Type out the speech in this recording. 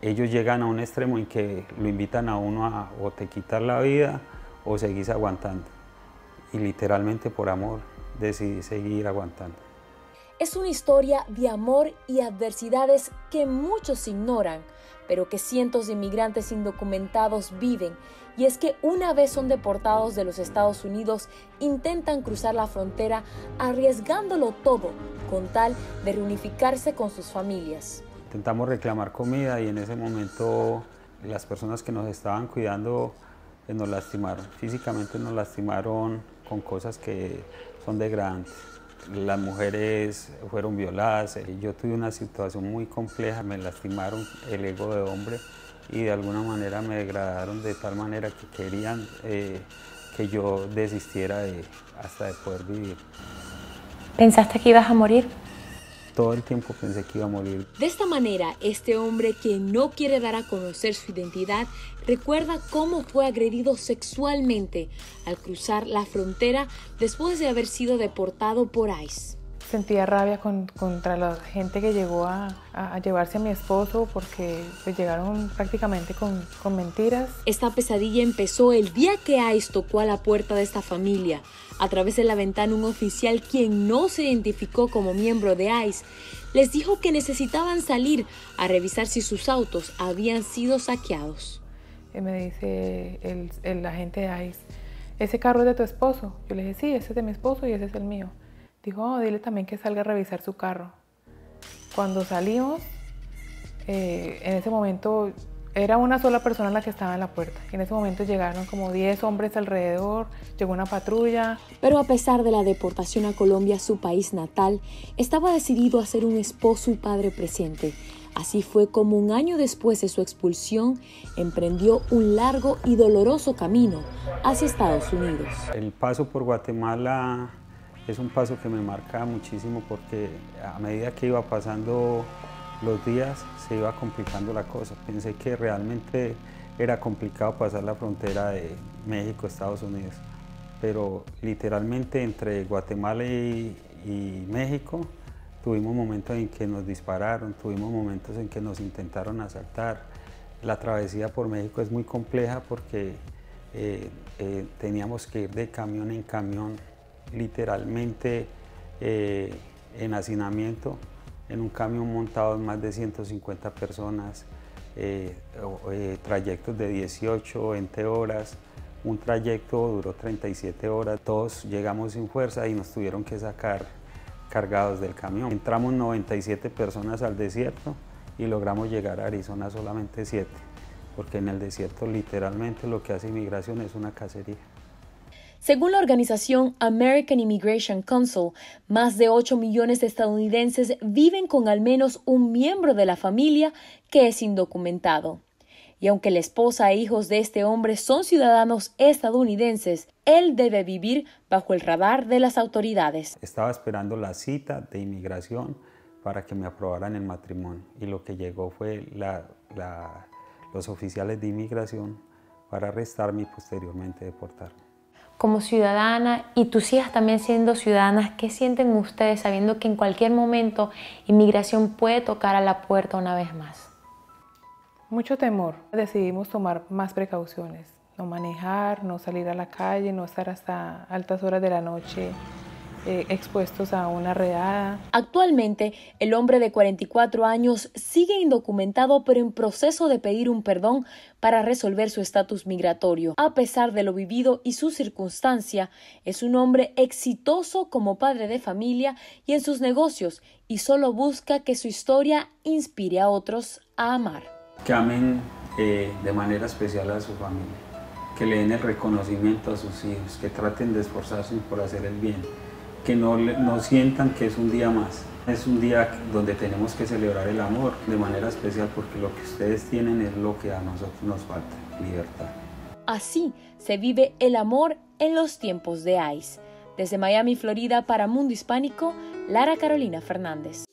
ellos llegan a un extremo en que lo invitan a uno a o te quitar la vida o seguís aguantando. Y literalmente por amor decidí seguir aguantando. Es una historia de amor y adversidades que muchos ignoran, pero que cientos de inmigrantes indocumentados viven. Y es que una vez son deportados de los Estados Unidos, intentan cruzar la frontera arriesgándolo todo con tal de reunificarse con sus familias. Intentamos reclamar comida y en ese momento las personas que nos estaban cuidando nos lastimaron. Físicamente nos lastimaron con cosas que son degradantes. Las mujeres fueron violadas, yo tuve una situación muy compleja, me lastimaron el ego de hombre y de alguna manera me degradaron de tal manera que querían que yo desistiera hasta de poder vivir. ¿Pensaste que ibas a morir? Todo el tiempo pensé que iba a morir. De esta manera, este hombre que no quiere dar a conocer su identidad recuerda cómo fue agredido sexualmente al cruzar la frontera después de haber sido deportado por ICE. Sentía rabia contra la gente que llegó a llevarse a mi esposo porque pues, llegaron prácticamente con mentiras. Esta pesadilla empezó el día que ICE tocó a la puerta de esta familia. A través de la ventana, un oficial, quien no se identificó como miembro de ICE, les dijo que necesitaban salir a revisar si sus autos habían sido saqueados. Y me dice el agente de ICE, ¿ese carro es de tu esposo? Yo le dije, sí, ese es de mi esposo y ese es el mío. Dijo, oh, dile también que salga a revisar su carro. Cuando salimos, en ese momento era una sola persona la que estaba en la puerta. Y en ese momento llegaron como 10 hombres alrededor, llegó una patrulla. Pero a pesar de la deportación a Colombia, su país natal, estaba decidido a ser un esposo y padre presente. Así fue como un año después de su expulsión, emprendió un largo y doloroso camino hacia Estados Unidos. El paso por Guatemala es un paso que me marca muchísimo porque a medida que iba pasando los días se iba complicando la cosa. Pensé que realmente era complicado pasar la frontera de México a Estados Unidos, pero literalmente entre Guatemala y México tuvimos momentos en que nos dispararon, tuvimos momentos en que nos intentaron asaltar. La travesía por México es muy compleja porque teníamos que ir de camión en camión, literalmente en hacinamiento, en un camión montado más de 150 personas, trayectos de 18, 20 horas, un trayecto duró 37 horas, todos llegamos sin fuerza y nos tuvieron que sacar cargados del camión. Entramos 97 personas al desierto y logramos llegar a Arizona solamente 7, porque en el desierto literalmente lo que hace inmigración es una cacería. Según la organización American Immigration Council, más de 8 millones de estadounidenses viven con al menos un miembro de la familia que es indocumentado. Y aunque la esposa e hijos de este hombre son ciudadanos estadounidenses, él debe vivir bajo el radar de las autoridades. Estaba esperando la cita de inmigración para que me aprobaran el matrimonio y lo que llegó fue los oficiales de inmigración para arrestarme y posteriormente deportarme. Como ciudadana y tus hijas también siendo ciudadanas, ¿qué sienten ustedes sabiendo que en cualquier momento inmigración puede tocar a la puerta una vez más? Mucho temor. Decidimos tomar más precauciones, no manejar, no salir a la calle, no estar hasta altas horas de la noche expuestos a una redada. Actualmente, el hombre de 44 años sigue indocumentado pero en proceso de pedir un perdón para resolver su estatus migratorio. A pesar de lo vivido y su circunstancia, es un hombre exitoso como padre de familia y en sus negocios y solo busca que su historia inspire a otros a amar. Que amen de manera especial a su familia, que le den el reconocimiento a sus hijos, que traten de esforzarse por hacer el bien, que no sientan que es un día más. Es un día donde tenemos que celebrar el amor de manera especial porque lo que ustedes tienen es lo que a nosotros nos falta, libertad. Así se vive el amor en los tiempos de ICE. Desde Miami, Florida, para Mundo Hispánico, Lara Carolina Fernández.